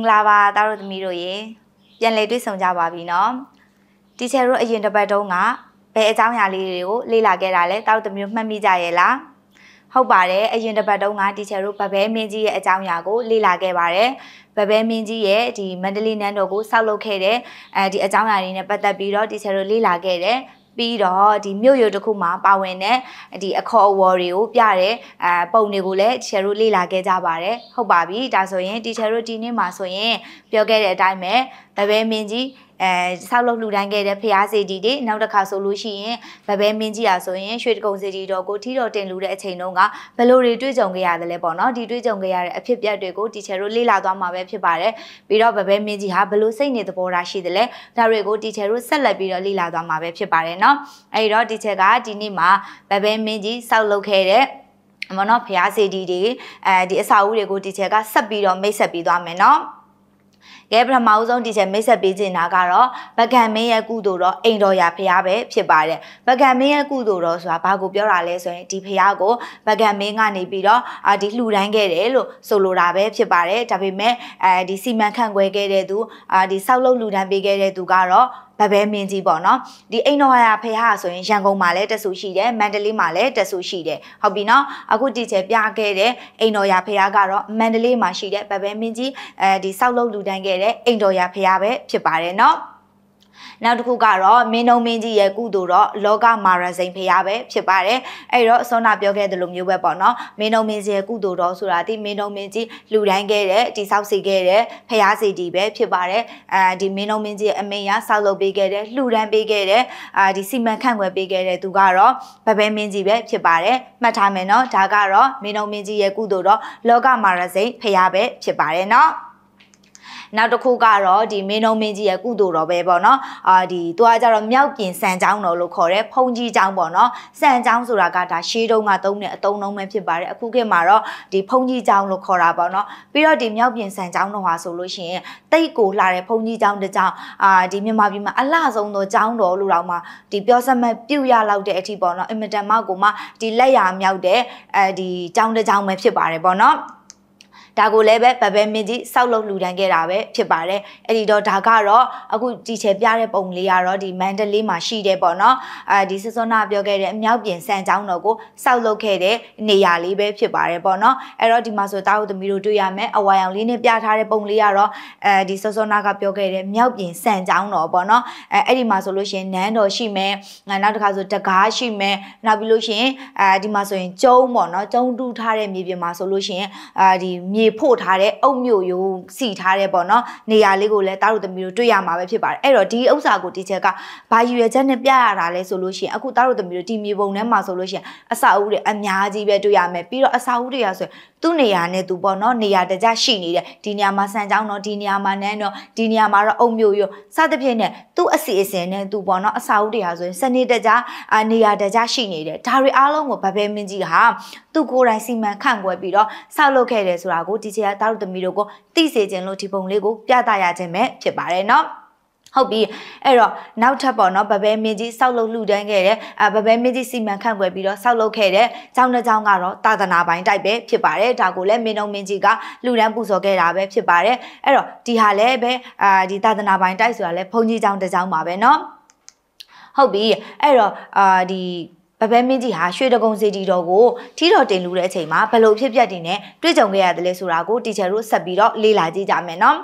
လာပါတာတို့သမီးတို့ရေပြန်လေတွေ့ဆုံကြပါပြီနော်တီချာတို့အရင်တစ်ပတ်တုန်းကဘယ်အကြောင်းအရာလေးတွေကိုလေ့လာခဲ့တာလဲတာတို့သမီးတို့မှတ်မိကြရဲ့လားဟုတ်ပါတယ်အရင်တစ်ပတ်တုန်းကတီချာတို့ဗဘဲမင်းကြီးရဲ့အကြောင်းအရာကိုလေ့လာခဲ့ပါတယ်ဗဘဲမင်းကြီးရဲ့ဒီမန္တလေးနန်းတော်ကိုဆောက်လုပ်ခဲ့တဲ့ဒီအကြောင်းအရာတွေနဲ့ပတ်သက်ပြီးတော့တီချာတို့လေ့လာခဲ့တဲ့ပြီးတော့ဒီမြို့ရွာတစ်ခုမှာပါဝင်တဲ့ဒီအခေါ်အဝေါ်တွေကိုပြတဲ့ပုံတွေကိုလည်းတီချာတို့လေ့လာခဲ့ကြပါတယ်ဟုတ်ပါပြီဒါဆိုရင်တီချာတို့ဒီနေ့မှာဆိုရင်ပြောခဲ့တဲ့အတိုင်းပဲဗဘဲမင်းကြီးဆောက်လုပ်လှူဒန်းခဲ့တဲ့ဖျားစီတီတွေနောက်တစ်ခါဆိုလို့ရှိရင်ဗဘဲမင်းကြီးอ่ะဆိုရင်ရွှေတကုံစီတီတော်ကိုထီတော်တင်လူတဲ့အချိန်တုန်းကဘယ်လိုတွေတွေ့ကြုံခဲ့ရတယ်လဲပေါ့နော်ဒီတွေ့ကြုံခဲ့ရတဲ့အဖြစ်ပြက်တွေကိုတီချာတို့လေ့လာသွားမှာပဲဖြစ်ပါတယ်ပြီးတော့ဗဘဲမင်းကြီးဟာဘယ်လိုစိတ်နေသဘောထားရှိတယ်လဲဒါတွေကိုတီချာတို့ဆက်လက်ပြီးတော့လေ့လာသွားမှာပဲဖြစ်ပါတယ်เนาะအဲဒီတော့တီချာကဒီနေ့မှာဗဘဲမင်းကြီးဆောက်လုပ်ခဲ့တဲ့မနော်ဖျားစီတီတွေဒီအစာအုပ်တွေကိုတီချာကဆက်ပြီးတော့မိတ်ဆက်ပြီးသွားမယ်เนาะကဲပထမဦးဆုံးတီချာမိတ်ဆက်ပေးခြင်းတာကတော့ဗကံမင်းရဲ့ကုသိုလ်တော်အိမ်တော်ရာဖျားပဲဖြစ်ပါတယ်ဗကံမင်းရဲ့ကုသိုလ်တော်ဆိုတာဘာကိုပြောတာလဲဆိုရင်ဒီဖျားကိုဗကံမင်းကနေပြီးတော့ဒီလှူဒန်းခဲ့တယ်လို့ဆိုလိုတာပဲဖြစ်ပါတယ်ဒါပေမဲ့ဒီစီမံခန့်ခွဲခဲ့တဲ့သူဒီဆောက်လုပ်လှူဒန်းပေးခဲ့တဲ့သူကတော့ဗဘဲမင်းကြီးပေါ့နော်ဒီအိမ်တော်ရာဖះဆိုရင်ရန်ကုန်မှာလည်းတဆူရှိတယ်မန္တလေးမှာလည်းတဆူရှိတယ်ဟုတ်ပြီနော်အခုတီချေပြခဲ့တဲ့အိမ်တော်ရာဖះကတော့မန္တလေးမှာရှိတဲ့ဗဘဲမင်းကြီးဒီဆောက်လုပ်လူတန်းခဲ့တဲ့အိမ်တော်ရာဖះပဲဖြစ်ပါတယ်နော်နောက်တစ်ခုကတော့မင်းနှုံမင်းကြီးရဲ့ကုသိုလ်တော့လောကမာရစိန်ဖះပဲဖြစ်ပါတယ်အဲ့တော့စောနာပြောခဲ့တဲ့လိုမျိုးပဲပေါ့နော်မင်းနှုံမင်းကြီးရဲ့ကုသိုလ်တော်ဆိုတာဒီမင်းနှုံမင်းကြီးလှူဒန်းခဲ့တဲ့ဒီဆောက်စီခဲ့တဲ့ဖះစီတီပဲဖြစ်ပါတယ်ဒီမင်းနှုံမင်းကြီးရဲ့အမိညာဆောက်လုပ်ပေးခဲ့တဲ့လှူဒန်းပေးခဲ့တဲ့ဒီစီမံခန့်ခွဲပေးခဲ့တဲ့သူကတော့ဗဘဲမင်းကြီးပဲဖြစ်ပါတယ်မှတ်ထားမယ်နော်ဒါကတော့မင်းနှုံမင်းကြီးရဲ့ကုသိုလ်တော်လောကမာရစိန်ဖះပဲဖြစ်ပါတယ်နော်နောက်တစ်ခုကတော့ဒီမင်းနှုံမင်းကြီးရဲ့ကုသိုလ်တော်ပဲပေါ့နော်ဒီသူကကြတော့မြောက်ပြင်စံချောင်းတော်လို့ခေါ်တဲ့ဖုံကြီးချောင်းပေါ့နော်စံချောင်းဆိုတာကဒါရှေးတုန်းကသုံးတဲ့အတုံးလုံးပဲဖြစ်ပါတယ်အခုခေတ်မှာတော့ဒီဖုံကြီးချောင်းလို့ခေါ်တာပေါ့နော်ပြီးတော့ဒီမြောက်ပြင်စံချောင်းတော်ဟာဆိုလို့ရှိရင်တိတ်ကိုလှတဲ့ဖုံကြီးချောင်းတစ်ချောင်းဒီမြန်မာပြည်မှာအလှဆုံးသောချောင်းတော်လို့တော့မှဒီပြောစမှတ်ပြုတ်ရလောက်တဲ့အထိပေါ့နော်အင်မတန်မှကိုမှဒီလက်ရမြောက်တဲ့ဒီချောင်းတစ်ချောင်းပဲဖြစ်ပါတယ်ပေါ့နော်ဒါကိုလည်းပဲဗဘဲမင်းကြီးဆောက်လုပ်လှူဒန်းခဲ့တာပဲဖြစ်ပါတယ်အဲ့ဒီတော့ဒါကတော့အခုတီချေပြတဲ့ပုံလေးကတော့ဒီမန္တလေးမှာရှိတယ်ပေါ့နော်ဒီစစောနာပြောခဲ့တဲ့အမြောက်ပြင်စံချောင်းတော်ကိုဆောက်လုပ်ခဲ့တဲ့နေရာလေးပဲဖြစ်ပါတယ်ပေါ့နော်အဲ့တော့ဒီမှာဆိုတာတို့သမီးတို့တွေ့ရမယ်အဝါရောင်လေးနဲ့ပြထားတဲ့ပုံလေးကတော့ဒီစစောနာကပြောခဲ့တဲ့မြောက်ပြင်စံချောင်းတော်ပေါ့နော်အဲ့ဒီမှာဆိုလို့ရှိရင်နန်းတော်ရှိမယ်နောက်တစ်ခါဆိုတကားရှိမယ်နောက်ပြီးလို့ရှိရင်ဒီမှာဆိုရင်ကျုံပေါ့နော်ကျုံတူးထားတဲ့မြေပြင်မှာဆိုလို့ရှိရင်ဒီမြေဖို့ထားတဲ့အုတ်မြို့ယုံစီထားတဲ့ပေါ့နော်နေရာလေးကိုလည်းတားတို့သမီးတို့တွေ့ရမှာပဲဖြစ်ပါတယ်အဲ့တော့ဒီဥစ္စာကိုတီချက်ကဘာရွယ်ချက်နဲ့ပြရတာလဲဆိုလို့ရှိရင်အခုတားတို့သမီးတို့ဒီမြေပုံထဲမှာဆိုလို့ရှိရင်အစာအုပ်တွေအများကြီးပဲတွေ့ရမယ်ပြီးတော့အစာအုပ်တွေကဆိုရင်သူ့နေရာနဲ့သူပေါ့နော်နေရာတကြရှိနေတယ်ဒီနေရာမှာစံချောင်းတော့ဒီနေရာမှာနန်းတော့ဒီနေရာမှာတော့အုတ်မြို့ယုံစသဖြင့်နဲ့သူ့အစီအစဉ်နဲ့သူပေါ့နော်အစာအုပ်တွေကဆိုရင်စနေတကြနေရာတကြရှိနေတယ်ဒါတွေအားလုံးကိုဗဘဲမင်းကြီးဟာသူ့ကိုယ်တိုင်စီမံခန့်ခွဲပြီးတော့ဆောက်လုပ်ခဲ့တယ်ဆိုတာကိုတီချကတားတို့သမီးတို့ကိုသိစေခြင်းလို့ဒီပုံလေးကိုပြသရခြင်းပဲဖြစ်ပါတယ်နော်ဟုတ်ပြီအဲ့တော့နောက်ထပ်ပေါ့နော်ဗဘဲမင်းကြီးဆောက်လုပ်လှူဒန်းခဲ့တဲ့ဗဘဲမင်းကြီးစီမံခန့်ခွဲပြီးတော့ဆောက်လုပ်ခဲ့တဲ့ကျောင်းတစ်ကျောင်းကတော့သာသနာပိုင်တိုက်ပဲဖြစ်ပါတယ်ဒါကိုလည်းမင်းနှုံမင်းကြီးကလှူဒန်းပူဇော်ခဲ့တာပဲဖြစ်ပါတယ်အဲ့တော့ဒီဟာလည်းပဲဒီသာသနာပိုင်တိုက်ဆိုတာလည်းဘုန်းကြီးကျောင်းတစ်ကျောင်းပါပဲနော်ဟုတ်ပြီအဲ့တော့ဒီဗဘဲမင်းကြီးဟာရွှေတကုံစီတီတော်ကိုထီတော်တင်လူတဲ့အချိန်မှာဘယ်လိုဖြစ်ပျက်တွေနဲ့တွေ့ကြုံခဲ့ရတယ်လဲဆိုတာကိုတီချာတို့ဆက်ပြီးတော့လေ့လာကြည့်ကြမယ်နော်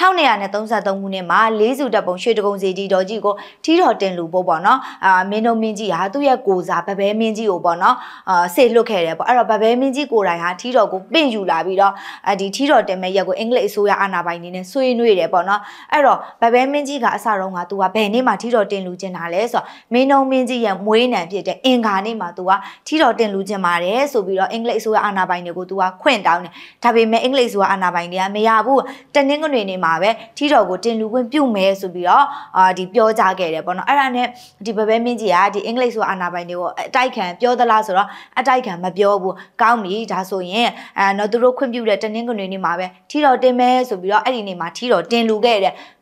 1933ခုနှစ်မှာ၄စုတပ်ပုံရွှေတကုံစီတီတော်ကြီးကိုထီတော်တင်လူဖို့ပေါ့နော်မင်းတို့မင်းကြီးဟာသူ့ရဲ့ကိုစားဗဘဲမင်းကြီးကိုပေါ့နော်ဆေလွတ်ခဲ့တယ်ပေါ့အဲ့တော့ဗဘဲမင်းကြီးကိုယ်တိုင်ဟာထီတော်ကိုပင့်ယူလာပြီးတော့ဒီထီတော်တင်မဲ့ရက်ကိုအင်္ဂလိပ်အစိုးရအာဏာပိုင်နေနဲ့ဆွေးနွေးတယ်ပေါ့နော်အဲ့တော့ဗဘဲမင်းကြီးကအစတုန်းကသူကဘယ်နေ့မှထီတော်တင်လူကျင်တာလဲဆိုတော့မင်းတို့မင်းကြီးရဲ့မွေးနံဖြစ်တဲ့အင်္ဂါနေ့မှာသူကထီတော်တင်လူကျင်ပါတယ်ဆိုပြီးတော့အင်္ဂလိပ်အစိုးရအာဏာပိုင်တွေကိုသူကခွင့်တောင်းတယ်ဒါပေမဲ့အင်္ဂလိပ်အစိုးရအာဏာပိုင်တွေကမရဘူးတနင်္ဂနွေနေ့မှာပဲထီတော်ကိုတင်လူခွင့်ပြုမယ်ဆိုပြီးတော့ဒီပြောကြခဲ့တယ်ပေါ့နော်အဲ့ဒါနဲ့ဒီဗဘဲမင်းကြီးကဒီအင်္ဂလိပ်အစိုးရအာဏာပိုင်တွေကိုအတိုက်ခံပြောသလားဆိုတော့အတိုက်ခံမပြောဘူးကောင်းပြီဒါဆိုရင်နော်သူတို့ခွင့်ပြုတဲ့တနင်္ဂနွေနေ့မှာပဲထီတော်တင်မယ်ဆိုပြီးတော့အဲ့ဒီနေ့မှာထီတော်တင်လူခဲ့တယ်သူ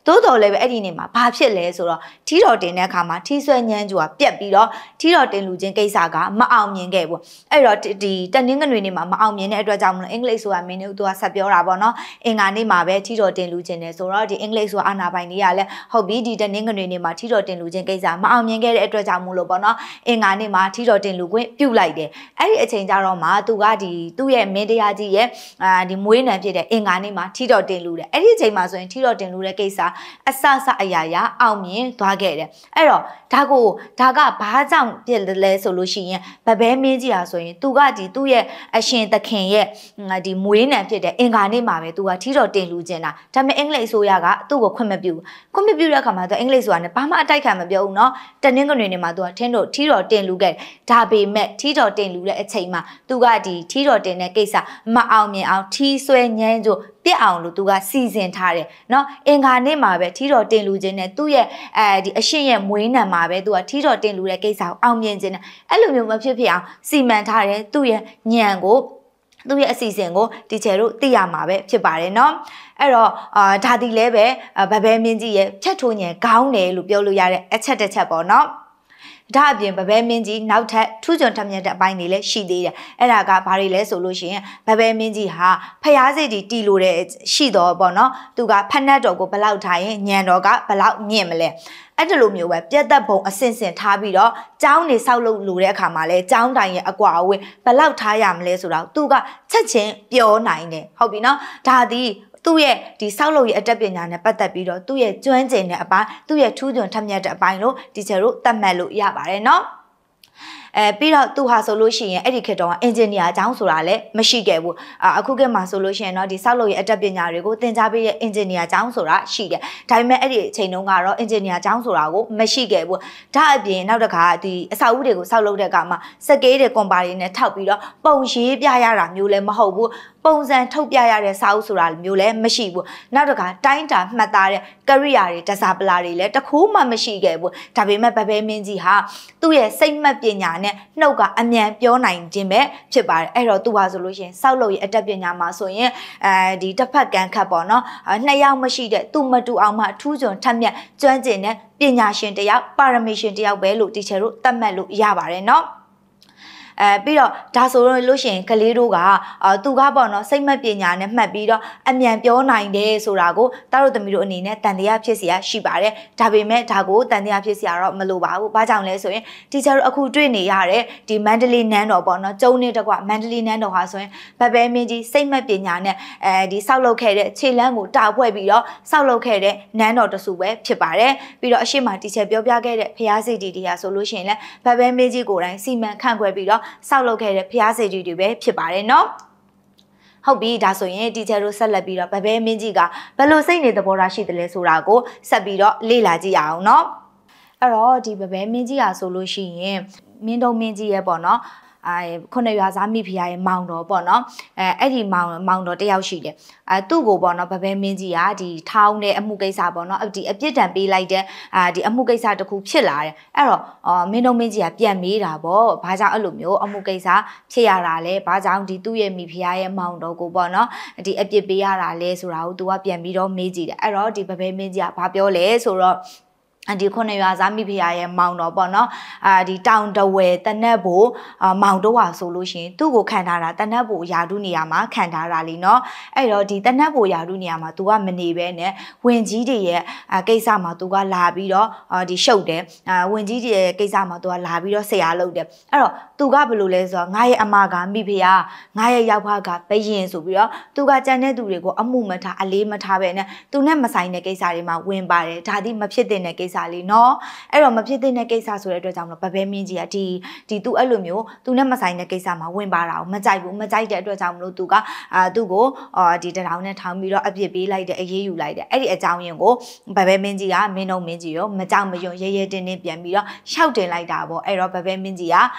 သို့တော်လည်းပဲအဲ့ဒီနေမှာဘာဖြစ်လဲဆိုတော့ထီတော်တင်တဲ့အခါမှာထီဆွဲညမ်းကြွားပြက်ပြီးတော့ထီတော်တင်လူချင်းကိစ္စကမအောင်မြင်ခဲ့ဘူးအဲ့တော့ဒီတနင်္ဂနွေနေ့မှာမအောင်မြင်တဲ့အတွက်ကြောင့်မလို့အင်္ဂလိပ်ဆိုတာမင်းတို့သူကဆက်ပြောတာပေါ့နော်အင်္ဂါနေ့မှာပဲထီတော်တင်လူချင်းတယ်ဆိုတော့ဒီအင်္ဂလိပ်ဆိုတာအာနာပိုင်တွေကလည်းဟုတ်ပြီဒီတနင်္ဂနွေနေ့မှာထီတော်တင်လူချင်းကိစ္စမအောင်မြင်ခဲ့တဲ့အတွက်ကြောင့်မို့လို့ပေါ့နော်အင်္ဂါနေ့မှာထီတော်တင်လူခွင့်ပြုတ်လိုက်တယ်အဲ့ဒီအချိန်ကျတော့မှသူကဒီသူ့ရဲ့မင်းတရားကြီးရဲ့ဒီမွေးနံဖြစ်တဲ့အင်္ဂါနေ့မှာထီတော်တင်လူတယ်အဲ့ဒီအချိန်မှာဆိုရင်ထီတော်တင်လူတဲ့ကိစ္စအစအရာရာအောင်မြင်သွားခဲ့တယ်အဲ့တော့ဒါကဘာကြောင့်ဖြစ်လဲဆိုလို့ရှိရင်ဗဘဲမင်းကြီးဟာဆိုရင်သူကဒီသူ့ရဲ့အရှင်သခင်ရဲ့ဒီမွေးနံဖြစ်တဲ့အင်္ဂါနေ့မှာပဲသူကထီတော်တင်လူခြင်းတာဒါပေမဲ့အင်္ဂလိပ်အစိုးရကသူ့ကိုခွင့်မပြုတဲ့အခါမှာသူအင်္ဂလိပ်ဆိုတာနဲ့ဘာမှအတိုက်ခံမပြောဘူးเนาะတနင်္ဂနွေနေ့မှာသူကထင်းတို့ထီတော်တင်လူခဲ့ဒါပေမဲ့ထီတော်တင်လူတဲ့အချိန်မှာသူကဒီထီတော်တင်တဲ့ကိစ္စမအောင်မြင်အောင်ထီဆွဲညမ်းကြို့ပြက်အောင်လို့သူကစီစဉ်ထားတယ်เนาะအင်္ဂါနေ့မှာပဲထီတော်တင်လူခြင်းနဲ့သူ့ရဲ့ဒီအရှင်ရဲ့မွေးနံမှာပဲသူကထီတော်တင်လူတဲ့ကိစ္စကိုအောင်မြင်ခြင်းနဲ့အဲ့လိုမျိုးမဖြစ်ဖြစ်အောင်စီမံထားတယ်သူ့ရဲ့ညံကိုသူ့ရဲ့အစီအစဉ်ကိုတီချယ်တို့သိရမှာပဲဖြစ်ပါတယ်เนาะအဲ့တော့ဒါဒီလဲပဲဗဘဲမင်းကြီးရဲ့ဖြတ်ထိုးညံခေါင်းတယ်လို့ပြောလို့ရတဲ့အချက်တစ်ချက်ပေါ့เนาะဒါအပြင်ဗဘဲမင်းကြီးနောက်ထပ်ထူးချွန်ထက်မြက်တဲ့အပိုင်းတွေလည်းရှိသေးတယ်အဲ့ဒါကဘာတွေလဲဆိုလို့ရှိရင်ဗဘဲမင်းကြီးဟာဖျားစိတ်တီလိုတဲ့ရှိတော့ပေါ့နော်သူကဖက်နှက်တော်ကိုဘလောက်ထားရင်ညံတော်ကဘလောက်မြင့်မလဲအဲ့ဒီလိုမျိုးပဲပြက်သက်ပုံအစင်စင်ထားပြီးတော့ကျောင်းနေဆောက်လုပ်လို့တဲ့အခါမှာလဲကျောင်းတိုင်ရဲ့အကွာအဝေးဘလောက်ထားရမလဲဆိုတော့သူကချက်ချင်းပြောနိုင်တယ်ဟုတ်ပြီနော်ဒါသည်သူ့ရဲ့ဒီဆောက်လုပ်ရေးအတတ်ပညာနဲ့ပတ်သက်ပြီးတော့သူ့ရဲ့ကျွမ်းကျင်တဲ့အပိုင်းသူ့ရဲ့ထူးချွန်ထက်မြက်တဲ့အပိုင်းလို့တီချာတို့သတ်မှတ်လို့ရပါတယ်နော်ပြီးတော့သူဟာဆိုလို့ရှိရင်အဲ့ဒီခေတ်တော့အင်ဂျင်နီယာအကြောင်းဆိုတာလည်းမရှိခဲ့ဘူးအခုခေတ်မှာဆိုလို့ရှိရင်တော့ဒီဆောက်လုပ်ရေးအတတ်ပညာတွေကိုသင်ကြားပေးတဲ့အင်ဂျင်နီယာအကြောင်းဆိုတာရှိတယ်ဒါပေမဲ့အဲ့ဒီအချိန်တုန်းကတော့အင်ဂျင်နီယာအကြောင်းဆိုတာကိုမရှိခဲ့ဘူးဒါအပြင်နောက်တစ်ခါဒီအဆောက်အဦတွေကိုဆောက်လုပ်တဲ့အခါမှာစက်ကေးတွေကွန်ပါတွေနဲ့ထောက်ပြီးတော့ပုံရေးပြရတာမျိုးလည်းမဟုတ်ဘူးပုံစံထုတ်ပြရတဲ့စာအုပ်ဆိုတာမျိုးလည်းမရှိဘူးနောက်တစ်ခါတိုင်းတာမှတ်သားတဲ့ကရိယာတွေတစားပလာတွေလည်းတခိုးမှမရှိခဲ့ဘူးဒါပေမဲ့ဗဘဲမင်းကြီးဟာသူ့ရဲ့စိတ်မှတ်ပညာနဲ့နှုတ်ကအမြန်ပြောနိုင်ခြင်းပဲဖြစ်ပါတယ်အဲ့တော့သူဟာဆိုလို့ရှိရင်စောက်လို့ရအတတ်ပညာမှာဆိုရင်ဒီတစ်ဖက်ကန်ခတ်ပေါ့နော်နှစ်ယောက်မရှိတဲ့သူမတူအောင်မှထူးချွန်ထက်မြက်ကျွမ်းကျင်တဲ့ပညာရှင်တယောက်ပါရမီရှင်တယောက်ပဲလို့တီချယ်တို့သတ်မှတ်လို့ရပါတယ်နော်ပြီးတော့ဒါဆိုလို့ရှိရင်ကလေးတို့ကသူကပေါ့နော်စိတ်မပညာနဲ့မှတ်ပြီးတော့အမြန်ပြောနိုင်တယ်ဆိုတာကိုတားတို့သမီးတို့အနေနဲ့တန်တရားဖြစ်เสียရှိပါတယ်ဒါပေမဲ့ဒါကိုတန်တရားဖြစ်เสียတော့မလိုပါဘူးဘာကြောင့်လဲဆိုရင်တီချာတို့အခုတွေ့နေရတဲ့ဒီမန္တလေးနန်းတော်ပေါ့နော်ကျုံနေတကွမန္တလေးနန်းတော်ဟာဆိုရင်ဗဘဲမင်းကြီးစိတ်မပညာနဲ့ဒီဆောက်လုပ်ခဲ့တဲ့ခြေလမ်းကိုတာဖွဲ့ပြီးတော့ဆောက်လုပ်ခဲ့တဲ့နန်းတော်တစုပဲဖြစ်ပါတယ်ပြီးတော့အရှိမတီချာပြောပြခဲ့တဲ့ဖျားစိတ်တီဟာဆိုလို့ရှိရင်လည်းဗဘဲမင်းကြီးကိုယ်တိုင်စီမံခန့်ခွဲပြီးတော့ဆောက်လုပ်ခဲ့တဲ့ဖျားစေတီတွေပဲဖြစ်ပါတယ်နော်ဟုတ်ပြီဒါဆိုရင်တီချာတို့ဆက်လက်ပြီးတော့ဗဘဲမင်းကြီးကဘယ်လိုစိတ်နေသဘောထားရှိတယ်လဲဆိုတာကိုဆက်ပြီးတော့လေ့လာကြည့်ရအောင်နော်အဲ့တော့ဒီဗဘဲမင်းကြီးဟာဆိုလို့ရှိရင်မင်းတုံးမင်းကြီးရဲ့ပေါ့နော်ခုနှစ်ရွာသားမိဖုရားရဲ့မောင်တော်ပေါ့နော်အဲ့ဒီမောင်တော်တယောက်ရှိတယ်သူ့ကိုပေါ့နော်ဗဘဲမင်းကြီးကဒီထောင်းတဲ့အမှုကိစ္စပေါ့နော်ဒီအပြစ်ဒဏ်ပေးလိုက်တဲ့ဒီအမှုကိစ္စတစ်ခုဖြစ်လာတယ်အဲ့တော့မင်းတို့မင်းကြီးကပြန်မေးတာပေါ့ဘာကြောင့်အဲ့လိုမျိုးအမှုကိစ္စဖြစ်ရတာလဲဘာကြောင့်ဒီသူ့ရဲ့မိဖုရားရဲ့မောင်တော်ကိုပေါ့နော်ဒီအပြစ်ပေးရတာလဲဆိုတာကိုသူကပြန်ပြီးတော့မေးကြည့်တယ်အဲ့တော့ဒီဗဘဲမင်းကြီးကဘာပြောလဲဆိုတော့ဒီခုနှစ်ရွာသားမိဖုရားရဲ့မောင်တော်ပေါ့နော်ဒီတောင်တဝဲတနက်ဘိုမောင်တော့ဟာဆိုလို့ရှိရင်သူ့ကိုခံထားတာတနက်ဘိုယာတုနေရာမှာခံထားတာလीနော်အဲ့တော့ဒီတနက်ဘိုယာတုနေရာမှာ तू ကမနေပဲနဲ့ဝင်ကြီးတွေရဲ့ကိစ္စမှာ तू ကလာပြီးတော့ဒီရှုပ်တယ်ဝင်ကြီးတွေရဲ့ကိစ္စမှာ तू ကလာပြီးတော့ဆရာလုပ်တယ်အဲ့တော့ तू ကဘယ်လိုလဲဆိုတော့ငါရဲ့အမကမိဖုရားငါရဲ့ရောက်ဖကဘယင်ဆိုပြီးတော့ तू ကကြံတဲ့သူတွေကိုအမှုမထားအလေးမထားပဲနဲ့ तू နဲ့မဆိုင်တဲ့ကိစ္စတွေမှာဝင်ပါတယ်ဒါသည်မဖြစ်တဲ့ကိစ္စလေးနော်အဲ့တော့မဖြစ်တဲ့ကိစ္စဆိုတဲ့အတွက်ကြောင့်မလို့ဗဘဲမင်းကြီးကဒီသူအဲ့လိုမျိုးသူနဲ့မဆိုင်တဲ့ကိစ္စမှာဝင်ပါတာကိုမကြိုက်ဘူးမကြိုက်တဲ့အတွက်ကြောင့်မလို့သူကသူ့ကိုဒီတထောင်နဲ့ထောင်ပြီးတော့အပြစ်ပေးလိုက်တယ်အေးအေးယူလိုက်တယ်အဲ့ဒီအကြောင်းရင်းကိုဗဘဲမင်းကြီးကမင်းတို့မင်းကြီးရောမကြောက်မယွံရဲရဲတင်းတင်းပြန်ပြီးတော့ရှောက်တင်လိုက်တာပေါ့အဲ့တော့ဗဘဲမင်းကြီးက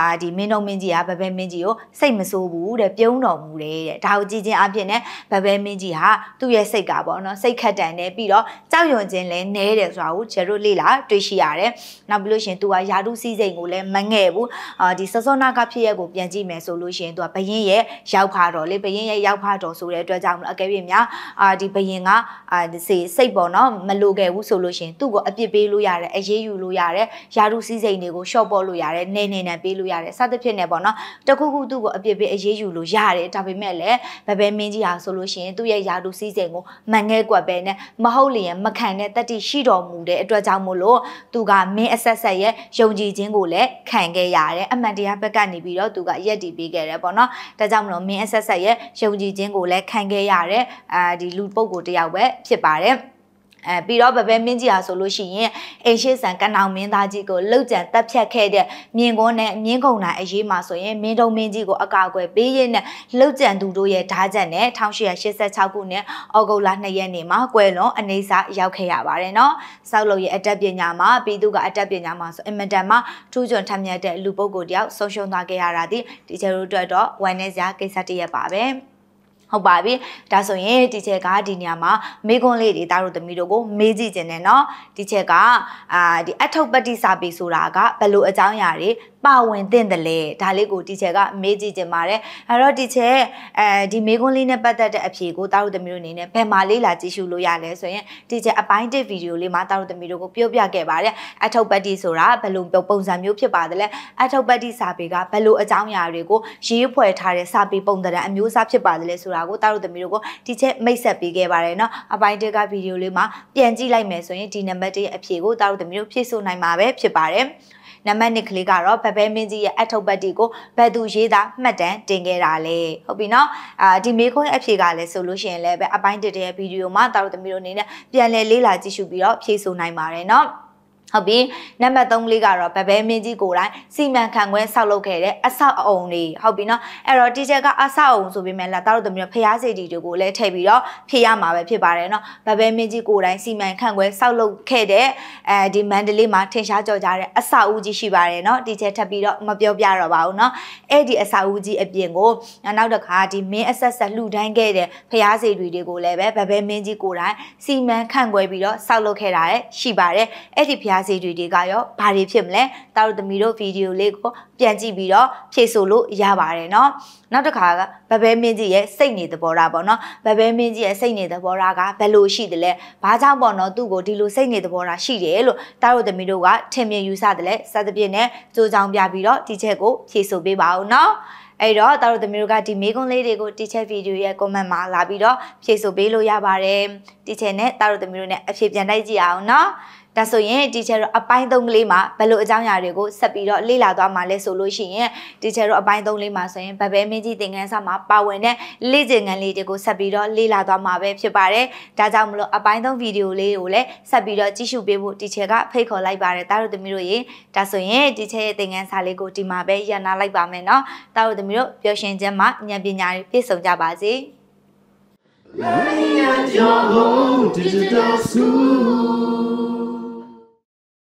ဒီမင်းတို့မင်းကြီးကဘဘဲမင်းကြီးကိုစိတ်မဆိုးဘူးတဲ့ပြုံးတော်မူတယ်တဲ့ဒါကိုကြည့်ချင်းအဖြစ်နဲ့ဘဘဲမင်းကြီးဟာသူ့ရဲ့စိတ်ကပေါ့နော်စိတ်ခက်တန်နေပြီးတော့ကြောက်ရွံ့ခြင်းလည်းနဲတယ်ဆိုတာကိုကျတို့လေ့လာတွေ့ရှိရတယ်နောက်ပြီးလို့ရှင်သူကယာတုစည်းစိမ်ကိုလည်းမငဲ့ဘူးဒီစောစောနာကဖြစ်ရက်ကိုပြန်ကြည့်မယ်ဆိုလို့ရှင်သူကဘရင်ရဲ့ရောက်ဖာတော်လေဘရင်ရဲ့ရောက်ဖာတော်ဆိုတဲ့အတွက်ကြောင့်မလို့အကယ်၍များဒီဘရင်ကစိတ်ပေါ့နော်မလိုခဲ့ဘူးဆိုလို့ရှင်သူ့ကိုအပြစ်ပေးလို့ရတယ်အရေးယူလို့ရတယ်ယာတုစည်းစိမ်တွေကိုရှော့ပေါ်လို့ရတယ်နေနေနဲ့ပေးလို့ရတယ်စသဖြင့်နဲ့ပေါ့နော်တခုခုသူ့ကိုအပြစ်ပေးအရေးယူလို့ရတယ်ဒါပေမဲ့လည်းဘဘဲမင်းကြီးဟာဆိုလို့ရှင်သူ့ရဲ့ယာတုစည်းစိမ်ကိုမငဲ့ကွက်ပဲနဲ့မဟုတ်လျင်မခံတဲ့တတိရှိတော်မူတဲ့အတွက်ကြောင့်မို့လို့သူကမင်းအဆက်ဆက်ရဲ့ယုံကြည်ခြင်းကိုလည်းခံခဲ့ရတယ်အမှန်တရားဘက်ကနေပြီးတော့သူကရက်တည်ပေးခဲ့တယ်ပေါ့နော်ဒါကြောင့်မလို့မင်းအဆက်ဆက်ရဲ့ယုံကြည်ခြင်းကိုလည်းခံခဲ့ရတယ်ဒီလူပုဂ္ဂိုလ်တယောက်ပဲဖြစ်ပါတယ်ပြီးတော့ဘဘဲမင်းကြီးဟာဆိုလို့ရှိရင်အိမ်ရှိဆန်ကနောင်မင်းသားကြီးကိုလှုပ်ကြံတက်ဖြတ်ခဲ့တဲ့မြင်းကုန်းနဲ့မြင်းကုန်းနိုင်အရေးမှာဆိုရင်မင်းတုံမင်းကြီးကိုအကာအကွယ်ပေးရင်းနဲ့လှုပ်ကြံသူတို့ရဲ့ဓာတ်ချက်နဲ့1886ခုနှစ်ဩဂုတ်လ2ရက်နေ့မှာကွယ်လွန်အနေစာရောက်ခဲ့ရပါတယ်နော်။စောက်လို့ရဲ့အတတ်ပညာမှာပြီးသူကအတတ်ပညာမှာဆိုအင်မတန်မှထူးချွန်ထက်မြက်တဲ့လူပုဂ္ဂိုလ်တယောက်ဆုံးရှုံးသွားခဲ့ရတာဒီကျတို့အတွက်တော့ဝမ်းနည်းစရာကိစ္စတစ်ရက်ပါပဲ။ဟုတ်ပါပြီဒါဆိုရင်ဒီချက်ကဒီနေရာမှာမေကွန်းလေးတွေတားတို့သမီးတို့ကိုမေးကြည့်ခြင်းနဲ့เนาะဒီချက်ကဒီအထုပ်ပတ္တိစာပေဆိုတာကဘယ်လိုအကြောင်းအရာတွေပါဝင်သင့်တယ်လဲဒါလေးကိုဒီချက်ကမေးကြည့်ခြင်းပါတယ်အဲ့တော့ဒီချက်ဒီမေကွန်းလေးနဲ့ပတ်သက်တဲ့အဖြေကိုတားတို့သမီးတို့အနေနဲ့ဘယ်မှာလေးလာကြည့်ရှုလို့ရလဲဆိုရင်ဒီချက်အပိုင်းတစ်ဗီဒီယိုလေးမှာတားတို့သမီးတို့ကိုပြောပြခဲ့ပါတယ်အထုပ်ပတ္တိဆိုတာဘယ်လိုပုံစံမျိုးဖြစ်ပါတယ်လဲအထုပ်ပတ္တိစာပေကဘယ်လိုအကြောင်းအရာတွေကိုရေးဖွဲ့ထားတဲ့စာပေပုံသဏ္ဍာန်အမျိုးအစားဖြစ်ပါတယ်လဲဆိုတာကိုတားတို့သမီးတို့ကိုဒီချက်မိတ်ဆက်ပေးခဲ့ပါတယ်เนาะအပိုင်းတစ်ကဗီဒီယိုလေးမှာပြန်ကြည့်လိုက်မယ်ဆိုရင်ဒီနံပါတ်1ရဲ့အဖြေကိုတားတို့သမီးတို့ဖြည့်ဆို့နိုင်မှာပဲဖြစ်ပါတယ်နံပါတ်2ကလေးကတော့ဘဘဲမင်းကြီးရဲ့အထုပ်ပတ်တီကိုဘယ်သူရေးသားမှတ်တမ်းတင်ခဲ့တာလဲဟုတ်ပြီနော်ဒီမေခွန်းအဖြေကလည်းဆိုလို့ရှိရင်လည်းပဲအပိုင်း1ရဲ့ဗီဒီယိုမှာတာတို့သမီးတို့အနေနဲ့ပြန်လည်လေ့လာကြည့်ရှုပြီးတော့ဖြည့်ဆို့နိုင်ပါတယ်နော်ဟုတ်ပြီနံပါတ်3ကလေးကတော့ဘဘဲမင်းကြီးကိုယ်တိုင်စီမံခန့်ခွဲဆောက်လုပ်ခဲ့တဲ့အဆောက်အအုံတွေဟုတ်ပြီနော်အဲ့တော့တီချာကအဆောက်အုံဆိုပေမဲ့လည်းတာတို့သမီးတို့ဖျားစီတီတွေကိုလည်းထည့်ပြီးတော့ဖြည့်ရမှာပဲဖြစ်ပါတယ်နော်ဘဘဲမင်းကြီးကိုယ်တိုင်စီမံခန့်ခွဲဆောက်လုပ်ခဲ့တဲ့ဒီမန္တလေးမှာထင်ရှားကြော်ကြားတဲ့အဆောက်အဦကြီးရှိပါတယ်နော်တီချာထပ်ပြီးတော့မပြောပြတော့ပါဘူးနော်အဲ့ဒီအဆောက်အဦကြီးအပြင်ကိုနောက်တစ်ခါဒီမင်းအဆက်ဆက်လှူဒန်းခဲ့တဲ့ဖျားစီတီတွေကိုလည်းပဲဘဘဲမင်းကြီးကိုယ်တိုင်စီမံခန့်ခွဲပြီးတော့ဆောက်လုပ်ခဲ့တာရှိပါတယ်အဲ့ဒီဖျားစီတွေကရောဘာတွေဖြစ်မလဲတာတို့သမီးတို့ဗီဒီယိုလေးကိုပြန်ကြည့်ပြီးတော့ဖြည့်ဆို့လို့ရပါတယ်เนาะနောက်တစ်ခါကဘဘဲမင်းကြီးရဲ့စိတ်နေသဘောထားပေါ့နော်ဘဘဲမင်းကြီးရဲ့စိတ်နေသဘောထားကဘယ်လိုရှိတယ်လဲဘာကြောင့်ပေါ့နော်သူ့ကိုဒီလိုစိတ်နေသဘောထားရှိတယ်လို့တာတို့သမီးတို့ကထင်မြင်ယူဆတယ်လဲစသဖြင့်နဲ့ကြိုးကြောင်ပြပြီးတော့ဒီချက်ကိုဖြည့်ဆို့ပေးပါဦးเนาะအဲ့တော့တာတို့သမီးတို့ကဒီမေကွန်းလေးတွေကိုတီချက်ဗီဒီယိုရဲ့ comment မှာလာပြီးတော့ဖြည့်ဆို့ပေးလို့ရပါတယ်တီချက်နဲ့တာတို့သမီးတို့နဲ့အဖြေပြန်တိုက်ကြည့်အောင်เนาะဒါဆိုရင်တီချာတို့အပိုင်း3ကလေးမှာဘယ်လိုအကြောင်းအရာတွေကိုဆက်ပြီးတော့လေ့လာသွားမှာလဲဆိုလို့ရှိရင်တီချာတို့အပိုင်း3လေးမှာဆိုရင်ဘဘဲမင်းကြီးသင်ခန်းစာမှာပါဝင်တဲ့လေ့ကျင့်ခန်းလေးတွေကိုဆက်ပြီးတော့လေ့လာသွားမှာပဲဖြစ်ပါတယ်။ဒါကြောင့်မလို့အပိုင်း3ဗီဒီယိုလေးကိုလည်းဆက်ပြီးတော့ကြည့်ရှုပေးဖို့တီချာကဖိတ်ခေါ်လိုက်ပါတယ်။တာတို့သမီးတို့ရေဒါဆိုရင်တီချာရဲ့သင်ခန်းစာလေးကိုဒီမှာပဲရန်နာလိုက်ပါမယ်နော်။တာတို့သမီးတို့ပျော်ရွှင်ခြင်းမှာဉာဏ်ပညာတွေပြည့်စုံကြပါစေ။ Learning at your home digital school